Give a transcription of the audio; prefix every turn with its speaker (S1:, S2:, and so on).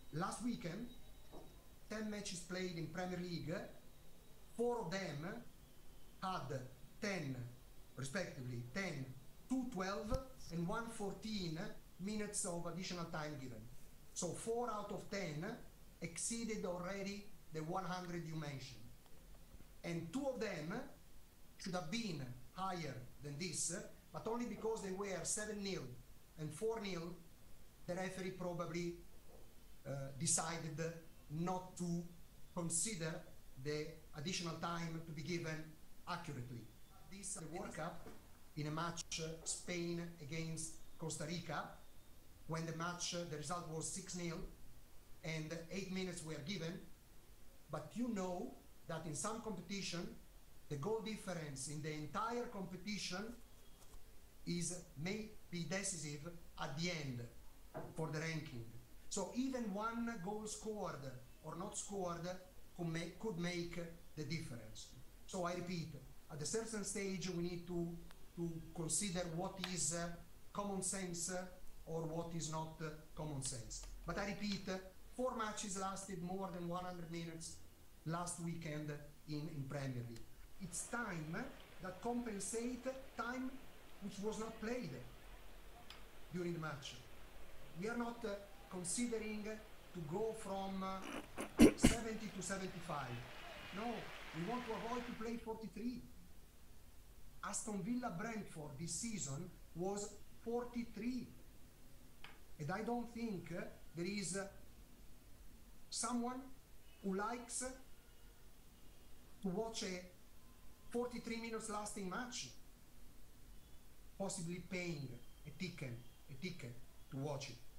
S1: Last weekend, 10 matches played in Premier League, 4 of them had 10, respectively, 10, 2 12, and 1 14 minutes of additional time given. So 4 out of 10 exceeded already the 100 you mentioned. And 2 of them should have been higher than this, but only because they were 7-0 and 4-0, the referee probably decided not to consider the additional time to be given accurately. This the World Cup in a match Spain against Costa Rica, when the match, the result was 6-0 and 8 minutes were given, but you know that in some competition the goal difference in the entire competition may be decisive at the end for the ranking. So even one goal scored or not scored could make the difference. So I repeat, at a certain stage we need to consider what is common sense or what is not common sense. But I repeat, 4 matches lasted more than 100 minutes last weekend in Premier League. It's time that compensate time which was not played during the match. We are not considering to go from 70 to 75. No, we want to avoid to play 43. Aston Villa Brentford this season was 43. And I don't think there is someone who likes to watch a 43 minutes lasting match, possibly paying a ticket to watch it.